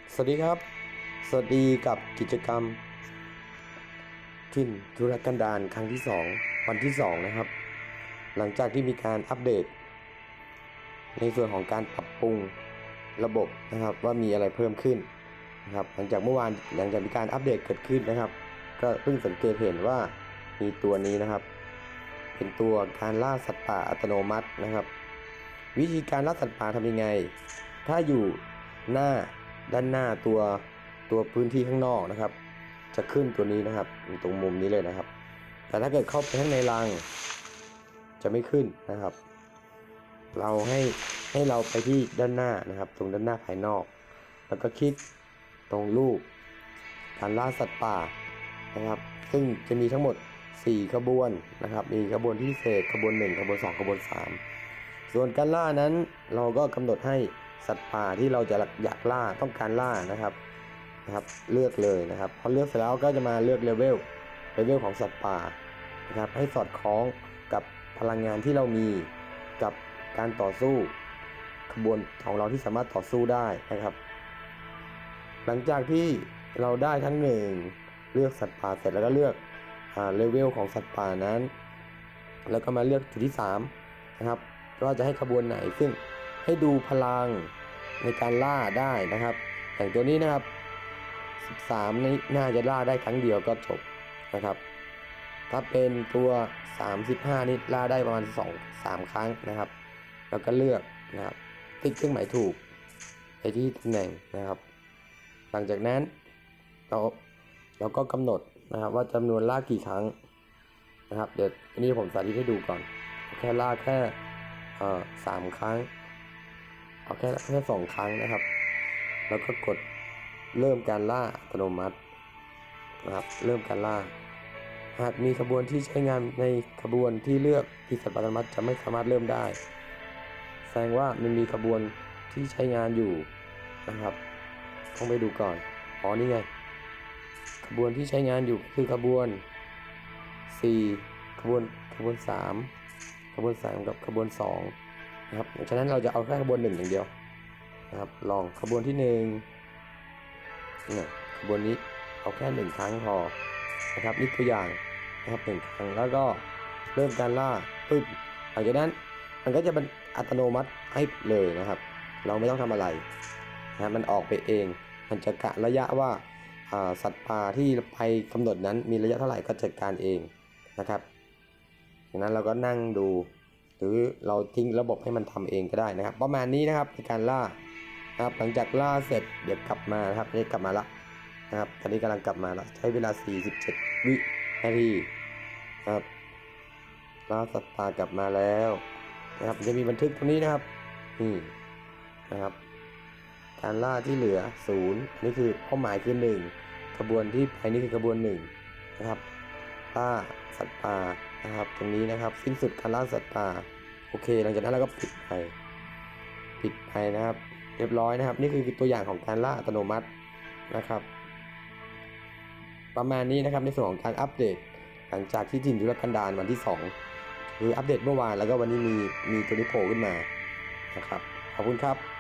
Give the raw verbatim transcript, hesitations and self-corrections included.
สวัสดีครับสวัสดีกับกิจกรรมถิ่นธุรกันดารครั้งที่สองวันที่สองนะครับหลังจากที่มีการอัปเดตในส่วนของการปรับปรุงระบบนะครับว่ามีอะไรเพิ่มขึ้นนะครับหลังจากเมื่อวานหลังจากมีการอัปเดตเกิดขึ้นนะครับก็เพิ่งสังเกตเห็นว่ามีตัวนี้นะครับเป็นตัวการล่าสัตว์ป่าอัตโนมัตินะครับวิธีการล่าสัตว์ป่าทำยังไงถ้าอยู่หน้าด้านหน้าตัวตัวพื้นที่ข้างนอกนะครับจะขึ้นตัวนี้นะครับตรงมุมนี้เลยนะครับแต่ถ้าเกิดเข้าไปข้างในรังจะไม่ขึ้นนะครับเราให้ให้เราไปที่ด้านหน้านะครับตรงด้านหน้าภายนอกแล้วก็คลิกตรงรูปการล่าสัตว์ป่านะครับซึ่งจะมีทั้งหมดสี่ขบวนนะครับมีขบวนที่พิเศษขบวนหนึ่งขบวนสองขบวนสามส่วนการล่านั้นเราก็กำหนดให้สัตว์ป่าที่เราจะอยากล่าต้องการล่านะครับนะครับเลือกเลยนะครับพอเลือกเสร็จแล้วก็จะมาเลือกเลเวลเลเวลของสัตว์ป่านะครับให้สอดคล้องกับพลังงานที่เรามีกับการต่อสู้ขบวนของเราที่สามารถต่อสู้ได้นะครับหลังจากที่เราได้ทั้งหนึ่งเลือกสัตว์ป่าเสร็จแล้วก็เลือกเลเวลของสัตว์ป่านั้นแล้วก็มาเลือกจุดที่สามนะครับว่าจะให้ขบวนไหนซึ่งให้ดูพลังในการล่าได้นะครับอย่างตัวนี้นะครับสิบสามนี่น่าจะล่าได้ครั้งเดียวก็จบนะครับถ้าเป็นตัวสามสิบห้านี่ล่าได้ประมาณสอง สามครั้งนะครับแล้วก็เลือกนะครับติ๊กเครื่องหมายถูกไปที่ตำแหน่งนะครับหลังจากนั้นเราเราก็กำหนดนะครับว่าจำนวนล่ากี่ครั้งนะครับเดี๋ยวอันนี้ผมสาธิตให้ดูก่อนแค่ล่าแค่เอ่อสามครั้งเอาแค่แค่สองครั้งนะครับแล้วก็กดเริ่มการล่าอัตโนมัตินะครับเริ่มการล่าหากมีขบวนที่ใช้งานในขบวนที่เลือกที่สัตว์อัตโนมัติจะไม่สามารถเริ่มได้แสดงว่ามันมีขบวนที่ใช้งานอยู่นะครับต้องไปดูก่อนอ๋อนี่ไงขบวนที่ใช้งานอยู่คือขบวนสี่ขบวนขบวนสามขบวนสามกับขบวนสองนะครับฉะนั้นเราจะเอาแค่ขบวนหนึ่งอย่างเดียวนะครับลองขบวนที่หนึ่งเนี่ยขบวนนี้เอาแค่หนึ่งครั้งพอนะครับนี่ตัวอย่างนะครับหนึ่งครั้งแล้วก็เริ่มการล่าปึ๊บหลังจากนั้นมันก็จะเป็นอัตโนมัติให้เลยนะครับเราไม่ต้องทำอะไรนะมันออกไปเองมันจะกะระยะว่าสัตว์ป่าที่ไปกำหนดนั้นมีระยะเท่าไหร่ก็จัดการเองนะครับดังนั้นเราก็นั่งดูหรือเราทิ้งระบบให้มันทำเองก็ได้นะครับประมาณนี้นะครับในการล่านะครับหลังจากล่าเสร็จเดี๋ยวกลับมานะครับนี่กลับมาละนะครับตอนนี้กำลังกลับมาแล้วใช้เวลาสี่สิบเจ็ดวินาทีครับล่าสัตว์ป่ากลับมาแล้วนะครับจะมีบันทึกตรงนี้นะครับนี่นะครับการล่าที่เหลือศูนย์นี่คือเป้าหมายคือหนึ่งขบวนที่ไปนี่คือขบวนหนึ่งนะครับล่าสัตว์ป่านะครับตรงนี้นะครับสิ้นสุดการล่าสัตว์ป่าโอเคหลังจากนั้นเราก็ปิดไปปิดไปนะครับเรียบร้อยนะครับนี่คือตัวอย่างของการล่าอัตโนมัตินะครับประมาณนี้นะครับในส่วนของการอัปเดตหลังจากที่ถิ่นธุรกันดารวันที่สองคืออัปเดตเมื่อวานแล้วก็วันนี้มีมีตัวนี้โผล่ขึ้นมานะครับขอบคุณครับ